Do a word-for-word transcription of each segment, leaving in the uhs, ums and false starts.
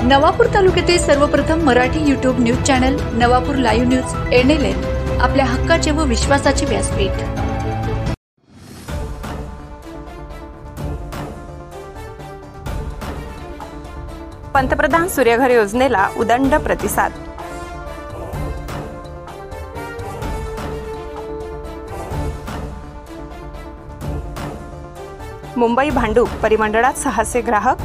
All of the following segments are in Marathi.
नवापूर तालुक्यातील सर्वप्रथम Marathi YouTube news channel Navapur live news N L N आपल्या हक्काचे व विश्वासाचे व्यासपीठ। पंतप्रधान सूर्यघर योजनेला उदंड प्रतिसाद। मुंबई भांडूप परिमंडळात सहाशे ग्राहक।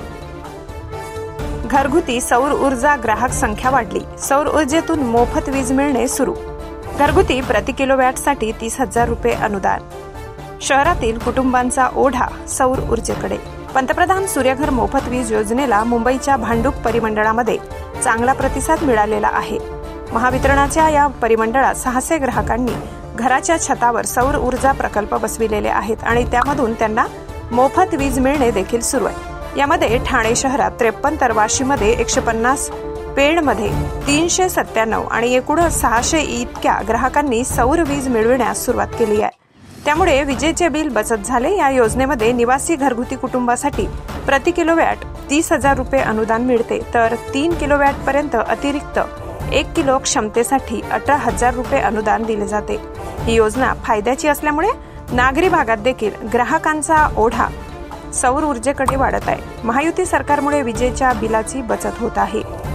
घरगुती सौर ऊर्जा ग्राहक संख्या वाढली। सौर ऊर्जेतून मोफत वीज मिळणे सुरू। घरगुती प्रति किलोवॅटसाठी तीस हजार रुपये अनुदान। शहरातील कुटुंबांचा ओढा सौर ऊर्जेकडे। पंतप्रधान सूर्यघर मोफत वीज योजनेला मुंबईच्या भांडूप परिमंडळामध्ये चांगला प्रतिसाद मिळालेला आहे। महावितरणाच्या या परिमंडळात सहाशे ग्राहकांनी घराच्या छतावर सौर ऊर्जा प्रकल्प बसविलेले आहेत आणि त्यामधून त्यांना मोफत वीज मिळणे देखील सुरू आहे। यामध्ये ठाणे शहरात त्रेपन्न तर वाशीमध्ये एकशे पन्नास, पेडमध्ये तीनशे सत्त्याण्णव आणि एकूण सहाशे इतक्या ग्राहकांनी सौर वीज मिळविण्यास सुरुवात केली आहे। त्यामुळे विजेचे बिल बचत झाले। या योजनेमध्ये निवासी घरगुती कुटुंबासाठी प्रति किलोवॅट तीस हजार रुपये अनुदान मिळते, तर तीन किलोवॅट पर्यंत अतिरिक्त एक किलो क्षमतेसाठी अठरा हजार रुपये अनुदान दिले जाते। ही योजना फायद्याची असल्यामुळे नागरी भागात देखील ग्राहकांचा ओढा सौर ऊर्जेकडे वाढत आहे। महायुती सरकारमुळे विजेच्या बिलाची बचत होत आहे।